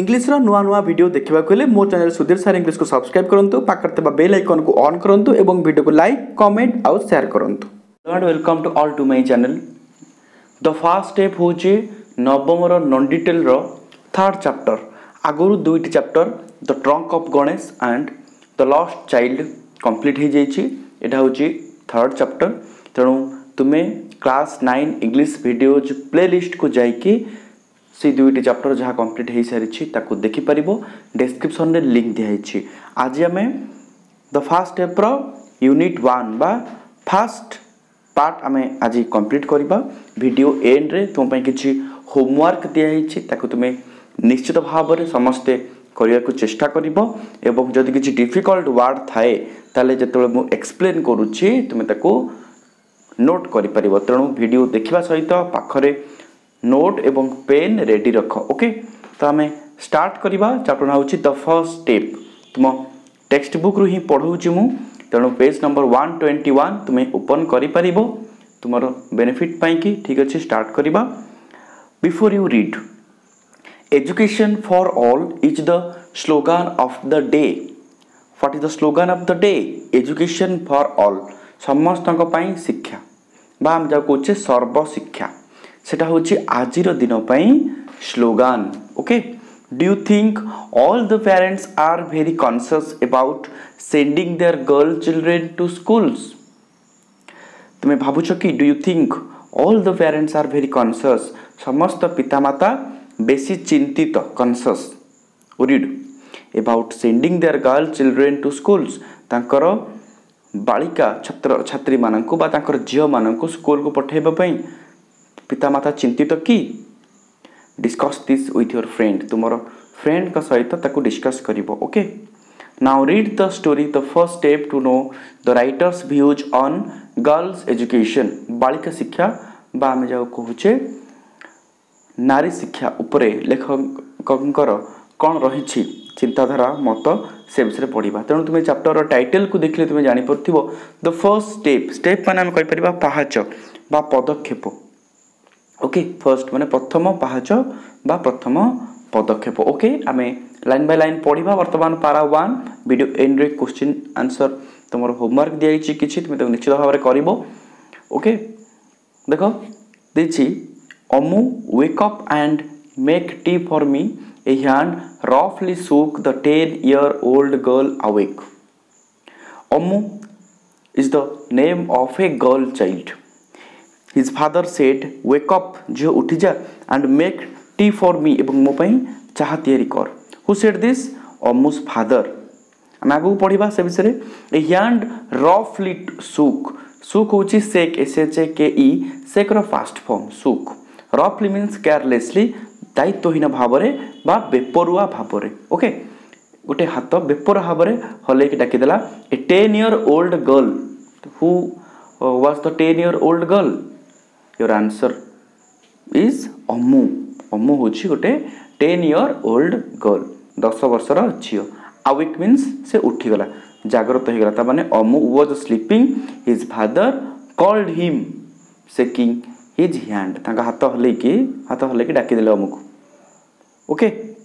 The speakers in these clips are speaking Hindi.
इंग्लिश नुआ नुआ वीडियो देखा मो चैनल सुधीर सर इंग्लिश को सब्सक्राइब करूँ पाखर बेल आइकन को ऑन करूँ और वीडियो को लाइक कमेंट आउ शेयर करूँ। Welcome to all to my channel. The first step हूँ नवम नॉन डिटेल थर्ड चैप्टर। आगुरी दुईटी chapter the trunk of Ganesha and the lost child complete हो जाइए। हूँ थर्ड चैप्टर। तेणु तुम्हें क्लास 9 इंग्लिश वीडियोज प्लेलिस्ट को जाइए से दुईटी चैप्टर जहाँ कंप्लीट हो सारी ताकू देखिपर। डिस्क्रिप्शन में लिंक दिखाई। आज आम द फास्ट स्टेप यूनिट 1 बा फास्ट पार्ट आम आज कंप्लीट करवा। वीडियो एंड रे तुम किसी होमवर्क दिखाई ताकू तुम्हें निश्चित भाव में समस्ते करने को चेष्टा कर। जदि किसी डिफिकल्ट वर्ड थाए ताले जो मु एक्सप्लेन करुच्ची तुम्हें ताकू नोट कर। तेणु वीडियो देखा सहित पाखरे नोट एवं पेन रेडी रख। ओके तो आम स्टार्ट करवा। चैप्टर ना हूँ द फर्स्ट स्टेप। तुम टेक्स्ट बुक रू ही पढ़ाऊँगी मु। तेणु पेज नंबर 121 तुम्हें ओपन कर तुम बेनिफिट पाई। ठीक अच्छे स्टार्ट करवा। Before you read, education for all is the slogan of the day. What is the slogan of the day? Education for all, समस्त शिक्षा बा हम जहाँ कहे सर्वशिक्षा, सेटा हूँ आज दिन slogan. Okay, do you think all the parents are very conscious about sending their girl children to schools? तुम्हें भावुच कि do you think all the parents are very conscious, समस्त पितामाता बेसी चिंतित conscious read about sending their girl children to schools, तांकर बालिका छात्र छात्री मानक बा तांकर झील मानक स्कूल को पठेबा पितामाता चिंतित कि? Discuss this with your friend, तुमर फ्रेंड का सहित ताकू डिस्कस करिवो। Okay, now read the story the first step to know the writer's views on girls education. बालिका शिक्षा बा आम जाओ कहूचे नारी शिक्षा उपरे लेखकर कौन रही चिंताधारा मत से विषय पढ़ा। तेणु तुम्हें चैप्टर टाइटल को देखले तुम्हें जापर द फर्स्ट स्टेप। स्टेप माने आम कहीपर पाहाच बा पदक्षेप। ओके, फर्स्ट माने प्रथम पाहाच बा प्रथम पदक्षेप। ओके, आम लाइन बाय लाइन पढ़ा। वर्तमान पारा 1 वीडियो एंड रे क्वेश्चन आंसर तुम होमवर्क दिखाई कि तुम्हें निश्चित भाव में कर। ओके, देख देखी Ammu wake up and make tea for me, a hand roughly shook the 10-year-old girl awake. Ammu is the name of a girl child. His father said, wake up, झियो उठी जा, and make tea for me, एवं मो पई चाह तैयारी कर। Who said this? Ammu's father. हम आगु पढ़िबा से विषय। A hand roughly shook, shook होची shake, S-H-A-K-E, shake रो fast form, shook. Roughly means carelessly, दायित्वहीन भाव बा बेपरुआ भाव। ओके, गोटे हाथ बेपर भाव हल्के डाकीदेला। A 10-year-old girl, who was the 10-year-old girl? Your answer is Ammu. Ammu हूँ गोटे 10-year-old गर्ल, 10 वर्षर झील। अवेक मीन्स से उठीगला, जागृत होगला। तार माने Ammu was sleeping, his father called him shaking his hand, तांका हाथ हल्के डाकीदेले अम्मू को। ओके,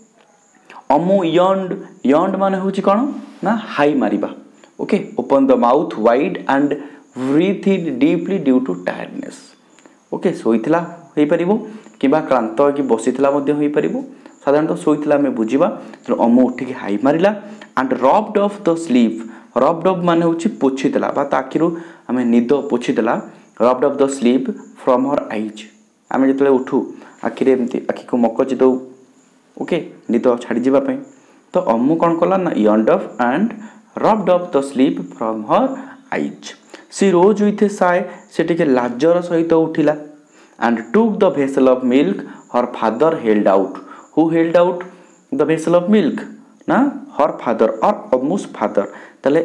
अम्मू यॉन्ड माने हूँ कौन ना हाई मारिबा। Okay, open the mouth wide and breathe in deeply due to tiredness. Okay, शोइथिला होई परिबो किबा क्लांत कि बसिथिला मध्ये होई परिबो। साधारणतः शोइथिला हमें बुझिबा। तो अम्मू उठिक हाई मारिला and rubbed off the sleep. Rubbed off माने हूँ पोछिदेला बा ताकिरु हमें निद पोछिदेला। Rubbed off the sleep from her eyes. आम जो उठू आखिरे एमती आखि को मकच दौ। ओके, निद छाड़ी जावाई। तो अम्मू कौन कला ना yawned off and rubbed off the sleep from her eyes. She rose with a shy, से टिके लाजर सहित उठिला। And took the vessel of milk her father held out. Who held out the vessel of milk? ना हर फादर और अम्मूस फादर। ताले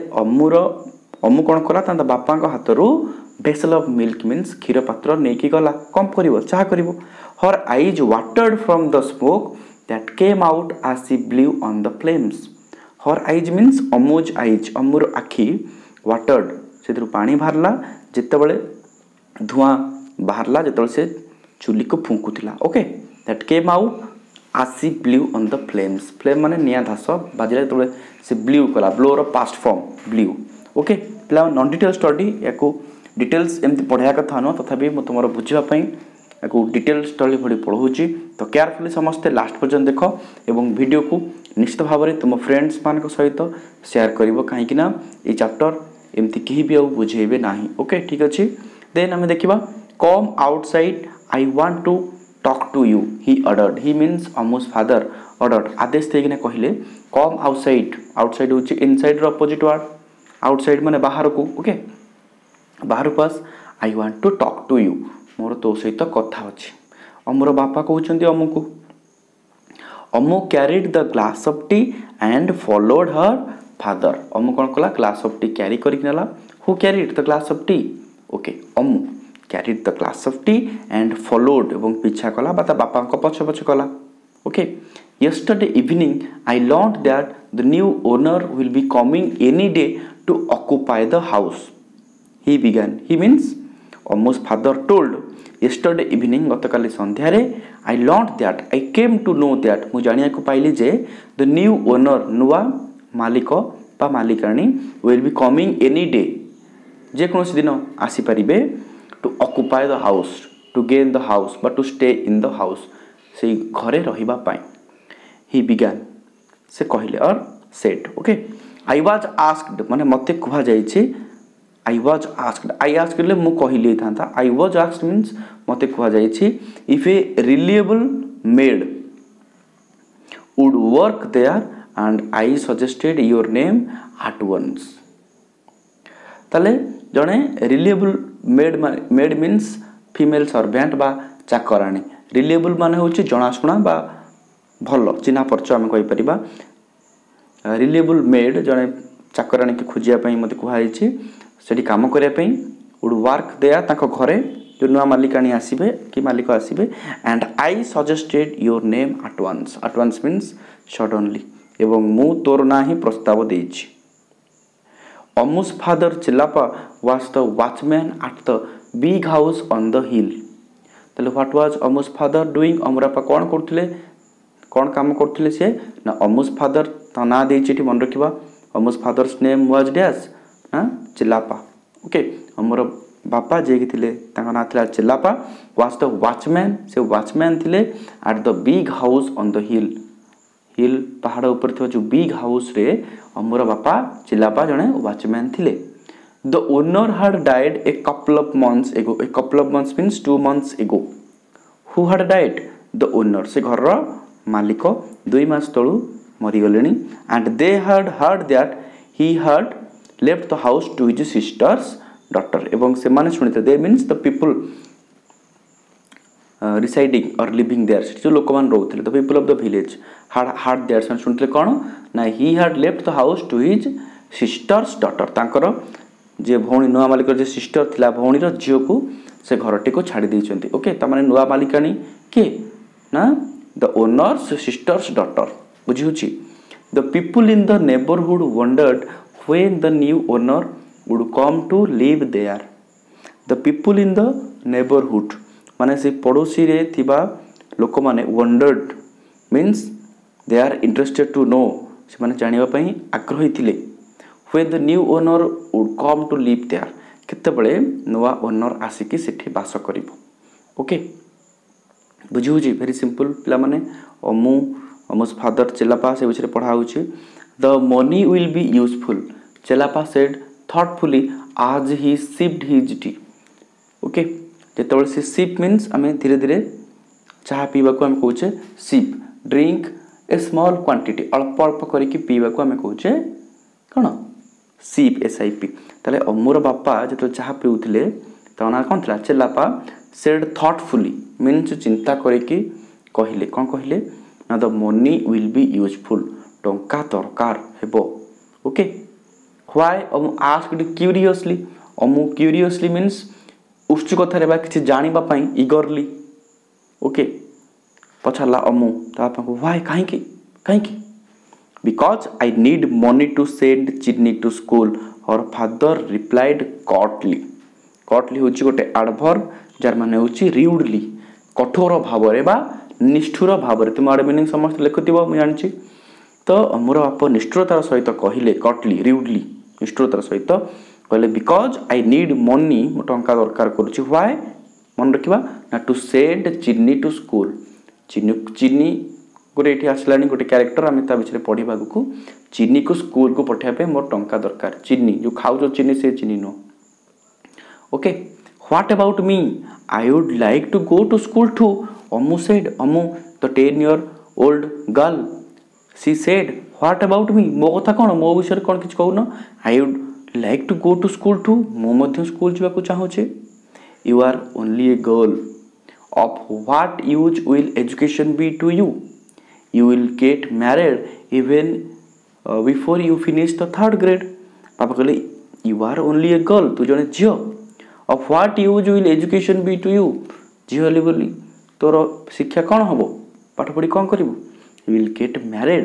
अम्मू कौन कला ता बापा हाथ भेसल ऑफ मिल्क मीन्स क्षीर पात्र नहीं गला। कम कर चाह कर। Her eyes watered from the smoke that came out as she blew on the flames. Her eyes means Ammu's eyes, अम्मूर आखि वाटर्ड से पानी बाहरला जितेबले धुआं बाहरला जिते से चुली को फुंकुला। ओके, that came out आसी blew on the flames flame माने निया धास बाजिला तो से ब्ल्यू कला ब्लो रो पास्ट फॉर्म ब्ल्यू ओके पिला नॉन डिटेल स्टडी याको डिटेल्स एमती पढ़ाया कथा न तथापि मो तुमर बुझिबा पई याको डिटेल स्टडी भडी पढौची तो केयरफुली समस्त लास्ट पर्यंत देख एवं वीडियो को निश्चित भाव में तुम फ्रेंड्स मान सहित शेयर करिवो काहे कि ना ए चैप्टर एमती केही भी बुझेबे नाही ओके ठीक अछि देन हमें देखिबा come outside I want to talk to you he ordered he means Ammu's father ordered आदेश देकिना कहले कम आउटसाइड आउटसाइड होची इनसाइड रो अपोजिट वर्ड आउटसाइड माने बाहर को ओके बाहर पास I want to talk to you मोर तो सहित कथा अछि अमर बापा कहउचंदी अमुको Ammu carried the glass of tea and followed her father Ammu कोन कला glass of tea carry करिकनला who carried the glass of tea okay Ammu carried the glass of tea and followed एवं पीछा कला बाता बापा को पछ पछ कला okay yesterday evening I learned that the new owner will be coming any day to occupy the house he began he means almost father told yesterday evening गतकाली संध्या रे I learned that I came to know that मु जानिया को पाइली जे the new owner नुवा मालिक बा मालिकाणी will be coming any day जे कोनोसी दिन आसी परिबे to occupy the house to gain the house but to stay in the house से घरे रहिबा पाई he began से कहले और said okay I was asked माने मते कुहा जाई छी I was asked ले मु कहले थांता I was asked means मते कुहा जाई छी if a reliable maid would work there and I suggested your name at once तले जने reliable maid means female servant बा चाकराणी रिलेबल माने होची जणाशुना बा भलो चिन्हा परचय हम कहि परिबा रिलेबल मेड जने चाकराणी के खोजिया पई मते कुहाई छी सेठी काम करिया पई वुड वर्क देयर ताको घरे जो नुवा मालिकाणी आसीबे कि मालिक आसीबे and I suggested your name at once means suddenly एवं मु तोर ना ही प्रस्ताव देछि Amu's father Chillappa was the watchman at the big house on the hill. तले what was Amu's father doing? अमरापा कौन करथिले कौन काम करथिले से ना Amu's father ता ना देछि एठी मन रखिबा Amu's father's name was dash ना Chillappa. Okay हमर बापा जे कि थिले ताका ना थिला Chillappa was the watchman से watchman थिले at the big house on the hill. हिल पहाड़ ऊपर थियो जो बिग हाउस रे अमर बापा चिल्लापा जने वॉचमैन थिले the owner had died a couple of months ago a couple of months means 2 months ago who had died the owner से घर रो मालिक 2 मास तळु मरि गलेनी and they had heard that he had left the house to his sister's daughter एवं से माने सुनिते they means the people residing or living there जो लोकमान रोथले the people of the village had their son सुनतले कोन ना he had left the house to his sister's daughter तांकर जे भौणी नुआ मालिक जे सिस्टर थिला भौणी रो जियो को से घरटी को छाडी दैचंती ओके त माने नुआ मालिकानी के ना the owner's sister's daughter बुझी होची the people in the neighborhood wondered when the new owner would come to live there the people in the neighborhood माने से पड़ोसी रे थिबा लोक माने wondered means they are interested to know से माने जानिबा पई आग्रही थिले when the new owner would come to live there केते बळे नवा ओनर आसी कि सेठी बास करिवो ओके बुझिउ जी वेरी सिंपल पिला माने अमुस फादर चिल्लापा से विषय पढ़ा होची the money will be useful Chillappa said thoughtfully as he sipped his tea okay जेतबे से सिप मीन्स हमें धीरे धीरे चाह पीवा को हम कहूचे sip drink a small quantity अल्प अल्प करके पीवा को हम कहूचे कोन सिप SIP तले अमूर बापा जेतो चाह पीउथिले तना कोन थला चिल्लापा सेड थॉटफुली मीन्स चिंता करके कहिले कोन कहिले ना the money will be useful टंका दरकार हेबो okay why asked curiously means उत्सुकता रे बा किछि जानिबा पई ईगरली ओके पछला अमु तापको व्हाई काहे because I need money to send Chidni to school her father replied curtly होची गोटे एडवर्ब जार माने होची रूडली कठोर भाव रे बा निष्ठुर भाव तुम आड़े मीनिंग समस्त लिखुव मुझे जानी। तो मोर बाप निष्ठुरतार सहित कहले कटली रिउडली निष्ठुरतार सहित कहले बिकज आई नीड मनी मो टंका दरकार करुच्ची व्हाई मन रखा ना to send Chinni to school Chinni गोटे ये आसला गोटे क्यारेक्टर आम विषय पढ़ा को चिन्नी को स्कूल को पठाइबा मोर टंका दरकार चिन्नी जो खाऊ चिन्नी से Chinni no okay what about me I would like to go to school too Ammu said Ammu the 10 year old girl she said what about me मो कथा कौन मो विषय कौन किसी कहून I would like to go to school too मो स्कूल जावाक चाहूचे you are only a girl of what use will education be to you you will get married even before you finish the 3rd grade पापा कहले you are only a girl तू जने झियो of what use will education be to you झियो ले बोली तोर शिक्षा कौन हबो पाठ पढ़ी कौन करिवो you will get married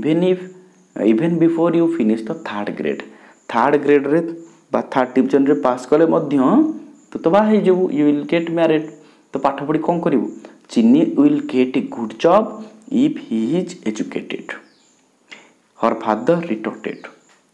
even before you finish the 3rd grade 3rd grade रे बा 3rd division रे पास कले मध्य तो बा हे जेबू you will get married तो पाठ पढ़ी कौन करिवो चिन्नी will get a good job if he is educated her father retorted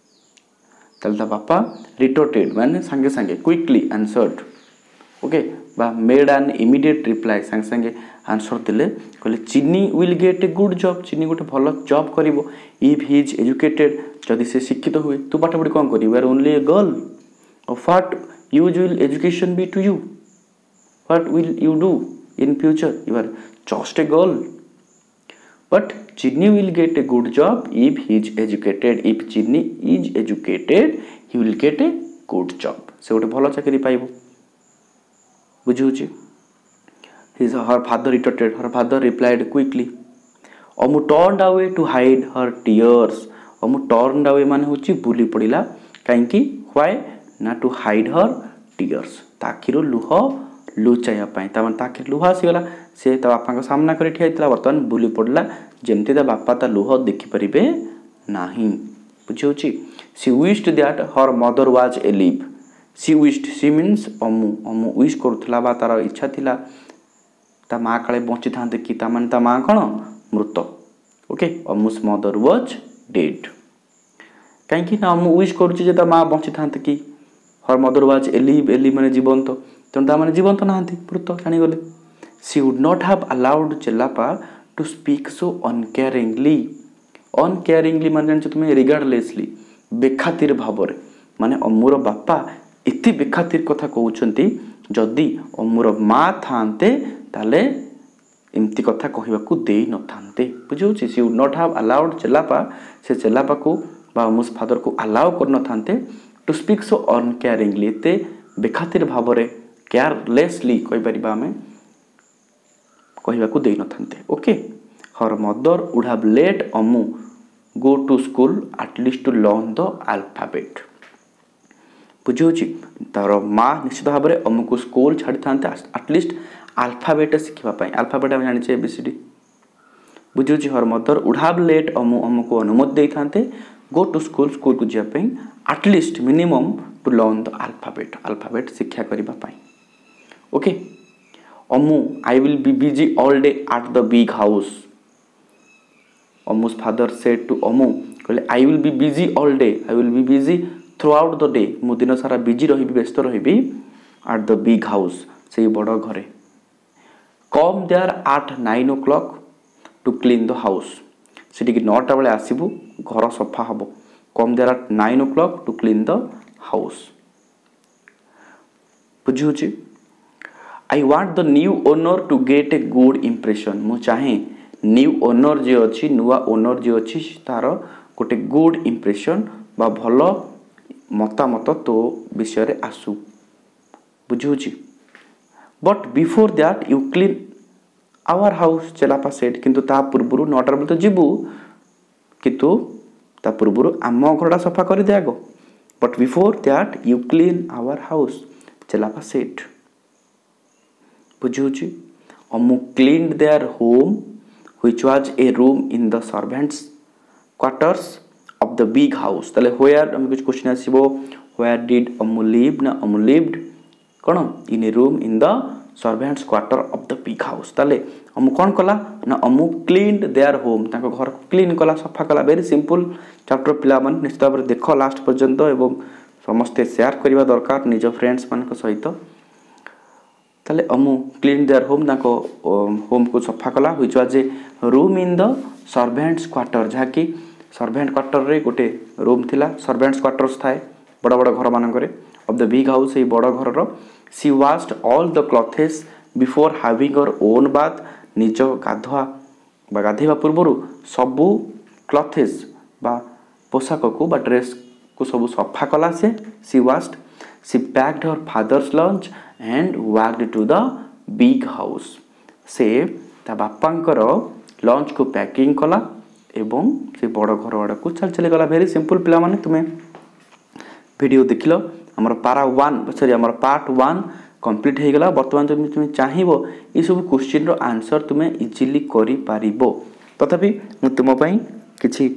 तलता पापा retorted माने संगे संगे quickly answered ओके बा made an immediate reply संगे संगे आंसर दिले कहले चिन्नी will get a good job चिन्नी गोटे भलो जॉब करिवो if he is educated जदि से शिक्षित हुए तू पाठ पढ़ी कोन करिवो you are only a girl of what use will education be to you what will you do in future you are just a girl but Chinni will get a good job if he is educated if Chinni is educated he will get a good job से गोटे भलो चाकरी पाइबो बुझुची her father retorted her father replied quickly Amu turned away to hide her tears Amu turned away माने होची बुली पड़िला काहेकि why ना to hide her tears ताकिरो लुह लुचाइया पाई ता माने ताकिर लुह आसीगला से ता बापा को सामना कर ठिया बर्तमान बुली पड़ला जेमती ता बापा ता लुह देखि परिबे नाही बुझियोची she wished that her mother was alive she wished she means Ammu wish करथला बा तार इच्छा थिला ता मां काले बंची थांते कि ता माने ता मां कोन मृत okay Ammu's mother was dead काहे कि ना अमु विश करूची जे ता मां बंची थांते कि her mother was alive माने जीवंत तन ता माने जीवंत नाहंती मृत जानि गले she would not have allowed Chellappa to speak so uncaringly माने जान तुमे regardlessly बेखातिर भाबरे माने अम्मुर बापा इति बेखातिर कथा कहउछंती जदी अम्मुर मां थांते ताले एमती कथा कहिबाकू देई न थांते बुझौछि she would not have allowed Chellappa से Chellappa को बा अम्मुस फादर को अलाउ कर न थांते to speak so uncaringly ते बेखातिर भाबरे केयरलेसली कहि परिबा हमें कहवाकू दे न थांते okay her mother would have let Ammu go to school at least to learn the alphabet बुझौछि तार मां निश्चित भाव में अम्मू को स्कूल छाड़ी थांते एटलिस्ट अल्फाबेट शिखिबा पई अल्फाबेट हम जानि छे एबीसीडी बुझौछि her mother would have let Ammu को अनुमति दे थांते गो टू स्कूल को जिया पई at least minimum to learn the alphabet शिक्षा करिबा पई okay Ammu I will be busy all day at the big house Ammu's father said to Ammu कहले I will be busy all day I will be busy throughout the day मु दिन सारा बिजी रही व्यस्त रही एट द बिग हाउस से बड़ घरे come there at 9 o'clock to clean the house से 9टा बेले आसीबू घर सफा हबो come there at 9 o'clock to clean the house बुझुची I want the new owner to get a good impression मु चाहे न्यू ओनर जे अछि नुवा ओनर जे अछि तार गोटे गुड इंप्रेशन बा भलो मतामत तो विषय रे आसु बुझुची but before that you clean our house Chellappa said किंतु ता पूर्वरु नटर बल तो जीवु किंतु ता पूर्वरु आम घरटा सफा कर दे आगो but before that you clean our house Chellappa said बुझुची Ammu cleaned their home which was a room in the servants quarters of the big house तले where हम कुछ क्वेश्चन आसीबो where did अम्मू live ना अम्मू lived कोन in a room in the servants quarter of the big house ताले अमु कौन कला ना अमु क्लीन्ड देयर होम ताको घर को क्लीन कला सफा कला वेरी सिंपल चैप्टर पिला मन निश्चित भाव देख लास्ट पर्यंत एवं समस्ते शेयर करबा दरकार निज फ्रेंड्स मान सहित ताले अमु क्लीन देयर होम ताको होम को सफा कला which was a room in the servants quarter जहाँकि सर्वेंट क्वार्टर रे गोटे रूम थिला सर्वेंट्स क्वार्टर्स थाए बड़ बड़ घर मानकरे of the big house a बड़ घर रो she washed all the clothes before having her own bath निज गाधुआ बा गाधेबा पूर्व सबू क्लॉथेस बा पोशाक को बा ड्रेस को सब सफा कला से she washed she packed her father's lunch and walked to the big house से ता बापांकर लंच को पैकिंग कला एवं से बड़ घर वाड़ा को चल चली गला वेरी सिंपल पिला माने तुम्हें वीडियो देखिलो हमर पारा 1 सॉरी हमर पार्ट 1 कंप्लीट हो गला वर्तमान तुम्हें चाहिबो ई सब क्वेश्चन रो आंसर तुम्हें इजीली करि पारिबो तथापि मु तुम पई किछि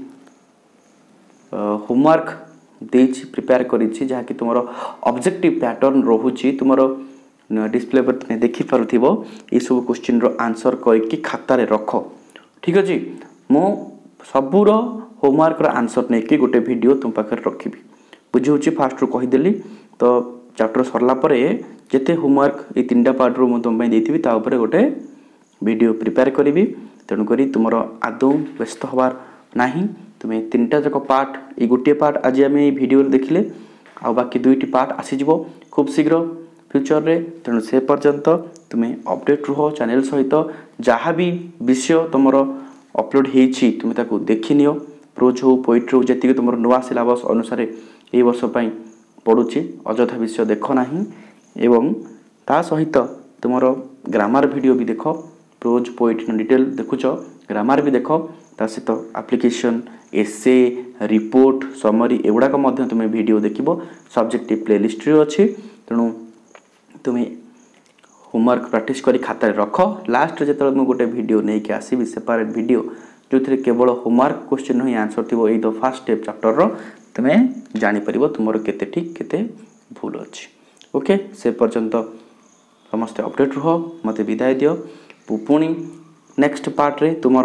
होमवर्क देछि प्रिपेयर करिछि जहा कि तुमरो ऑब्जेक्टिव पैटर्न रहुछि तुमरो डिस्प्ले पर तुम देखि पारुथिबो ई सब क्वेश्चन रो आंसर करके खाता रे रखो ठीक अछि मु सबुरो होमवर्क रो आंसर नै कि गोटे वीडियो तुम पाखर रखिबी बुझौछि फास्ट रो कहि देली तो चैप्टर सरला परे जेते होमवर्क ए तीनटा पार्ट रो मु तुम पई देथिबी ता ऊपर गोटे वीडियो प्रिपेयर करिवि तणु करी तुमरो आदौ व्यस्त होबार नाही तुम्हें तीनटा जक पार्ट ए गोटे पार्ट आज आम वीडियो देखिले आ बाकी दुईटी पार्ट आसीजिवो खूब शीघ्र फ्यूचर रे तेणु से पर्यंत तुम्हें अपडेट रुह चैनल सहित जहाँ भी विषय तुम अपलोड होती तुम्हें ताकू देखि नियो प्रोज हो पोइट्री हो जी तुम नुआ सिलेबस अनुसार ए वर्ष पढ़ुची अଯଥା विषय देख ना एवं ता सहित तुम ग्रामर वीडियो भी देख प्रोज पोइट्री डिटेल देखुच ग्रामर भी देख ता सहित एप्लिकेशन एसे रिपोर्ट समरी एगुड़ाक तुम्हें वीडियो देखिबो सब्जेक्टिव प्लेलिस्ट रे अच्छी तेणु तुम्हें होमवर्क प्रैक्टिस करी खाता रख लास्ट जो मुझे गोटे वीडियो नहीं कि आसबि सेपरेट वीडियो जो केवल होमवर्क क्वेश्चन ही आंसर थी यही तो फर्स्ट स्टेप चैप्टर रो तुम्हें जापर तुम केते ठीक केते भूल अच्छी ओके से पर्यंत समस्ते अपडेट रुह मत विदाय दियो पुणी नेक्स्ट पार्ट रे तुम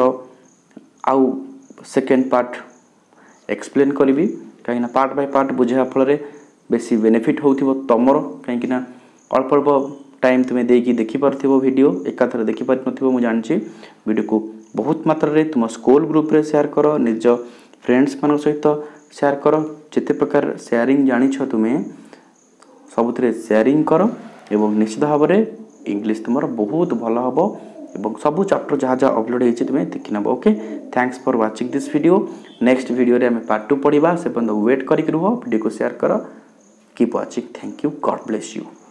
आउ सेकेंड पार्ट एक्सप्लेन करी कहीं पार्ट बाय पार्ट बुझा फल बेसी बेनिफिट होथिबो तमरो कहीं अल्प अल्प टाइम तुम्हें देकी देखि पारथिबो वीडियो एकाथर देखि पारि नथिबो मु जानछि वीडियो को बहुत मात्रा रे तुम स्कूल ग्रुप रे शेयर करो निज फ्रेंड्स मान सहित शेयर करो जिते प्रकार शेयरिंग जानी छ तुम्हें सबुतरे शेयरिंग करो एवं निश्चित भाव में इंग्लिश तुम बहुत भल हम एवं सब चैप्टर जहाँ जहाँ अपलोड होती तुम्हें देखि नब okay thanks for watching this video next video रे हमें पार्ट 2 पढ़ा से पर्यंत वेट करिक रुह वीडियो को शेयर करो keep watching thank you God bless you.